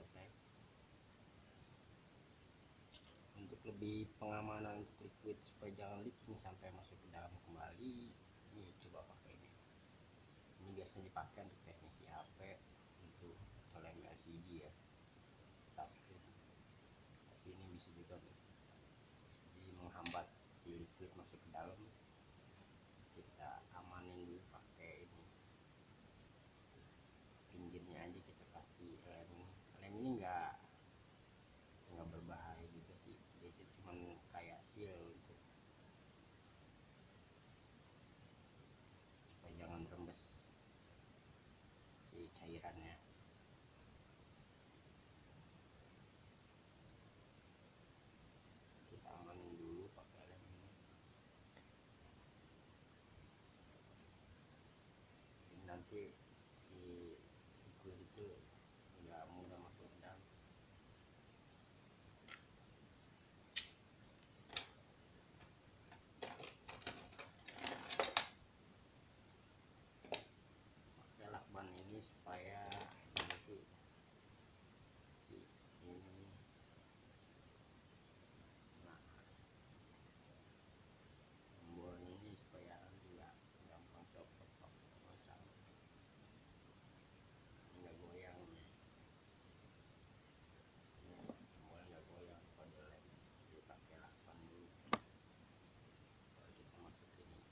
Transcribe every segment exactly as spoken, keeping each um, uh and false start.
selesai. Untuk lebih pengamanan untuk liquid supaya jangan leaking sampai masuk ke dalam kembali, ini coba pakai ini. Ini biasanya dipakai untuk teknisi H P untuk lem L C D ya, touchscreen. Tapi ini bisa juga jadi menghambat si liquid masuk ke dalam. Kita amanin dulu pakai ini, pinggirnya aja kita kasih lem. Lem ini enggak nggak berbahaya juga sih, jadi cuman kayak seal untuk supaya jangan rembes si cairannya. Kita amanin dulu pakai lem ini. Jadi nanti si liquid itu nggak mudah masuk ke dalam. Pakai lakban ini supaya nanti si ini, nah tombol ini supaya nanti nggak gampang copot pasang, nggak goyang. Tombolnya nggak goyang pada lem. Jadi pakai lakban dulu. Kalau kita masukin ini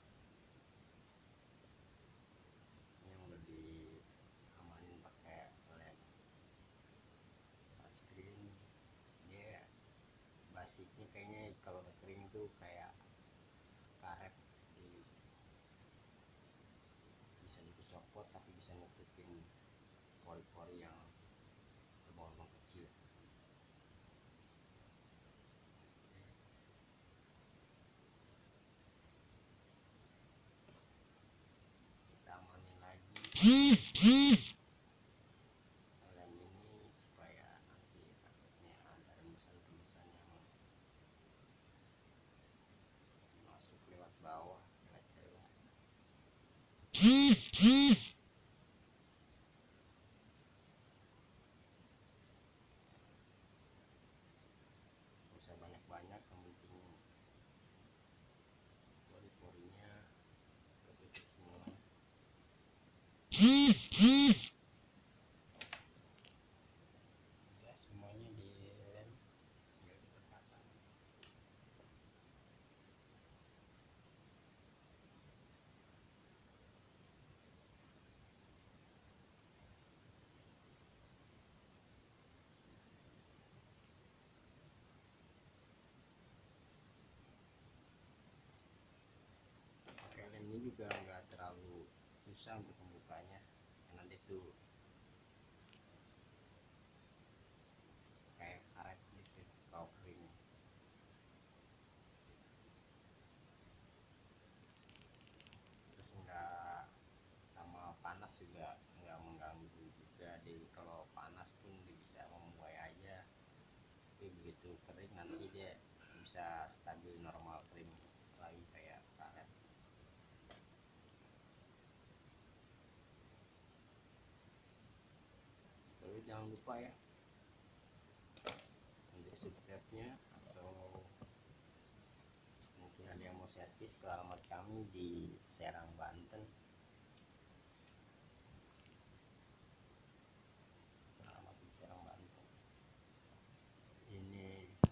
yang udah diamanin pakai lem touchscreen, dia basicnya kayaknya kalau udah kering tuh kayak karet, jadi bisa dicopot tapi bisa nutupin pori-pori yang lubang-lubang kecil. Kita amanin lagi lem ini supaya nanti takutnya ada rembusan-rembusan yang masuk lewat bawah, lewat celah. Gak usah banyak-banyak, yang penting pori-porinya ketutup semua. Ya, semuanya di lem, tinggal kita pasang. Pakai lem ini juga nggak terlalu susah untuk membukanya, karena dia tuh kayak karet gitu kalau kering. Terus nggak sama panas juga nggak mengganggu juga, jadi kalau panas pun dia bisa membuai aja, tapi begitu kering nanti dia bisa stabil normal kering lagi kayak karet. Terus jangan lupa ya untuk subscribe-nya, atau mungkin ada yang mau servis ke alamat kami di Serang, Banten. Alamat di Serang, Banten. Ini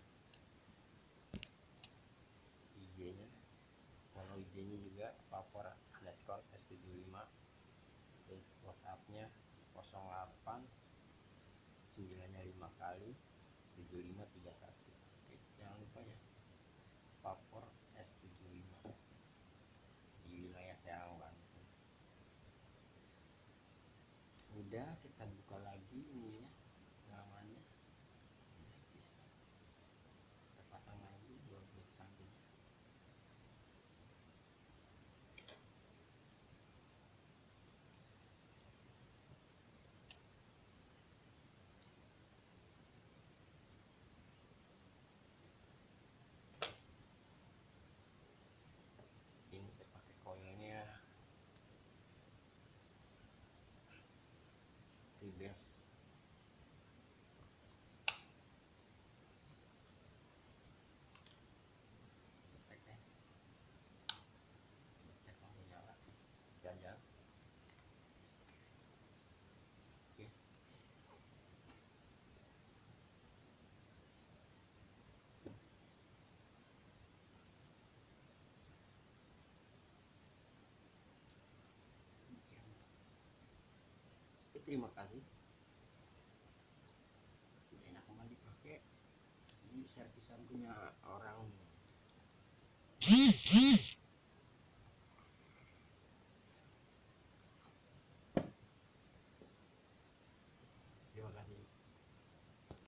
I G-nya. Kalau I G-nya juga Vapor underscore S tujuh puluh lima. Terus WhatsApp-nya nol delapan sembilan lima kali tujuh lima tiga satu. Oke, jangan lupa ya, Vapor S tujuh puluh lima di wilayah Serang, Banten. Udah, kita buka lagi ini ya, pengamannya. Kita pasang lagi dua belas samping. Ini saya pakai koilnya Ribes terima kasih. Udah enak kembali dipakai. Ini servisan punya orang